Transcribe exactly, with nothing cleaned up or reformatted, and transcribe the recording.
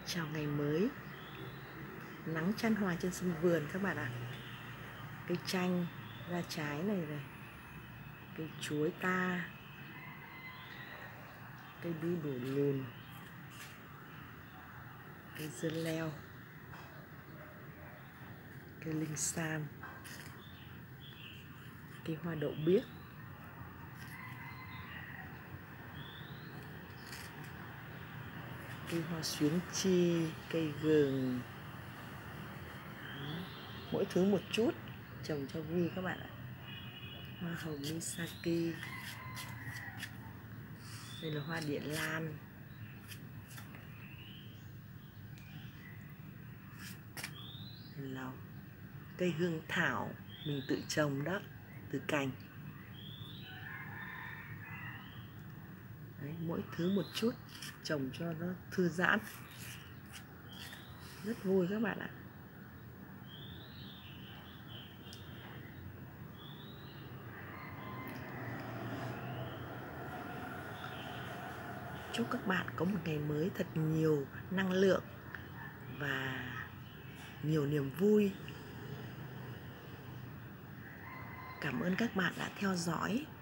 Chào ngày mới, nắng chan hòa trên sân vườn các bạn ạ. Cây chanh ra trái này này, cây chuối ta, cây đu đủ lùn, cây dưa leo, cây linh san, cây hoa đậu biếc, cây hoa xuyến chi, cây gừng. Mỗi thứ một chút, trồng cho vui các bạn ạ. Hoa hồng Misaki, đây là hoa địa lan, đây là cây hương thảo mình tự trồng đó, từ cành. Đấy, mỗi thứ một chút, trồng cho nó thư giãn, rất vui các bạn ạ. Chúc các bạn có một ngày mới thật nhiều năng lượng và nhiều niềm vui. Cảm ơn các bạn đã theo dõi.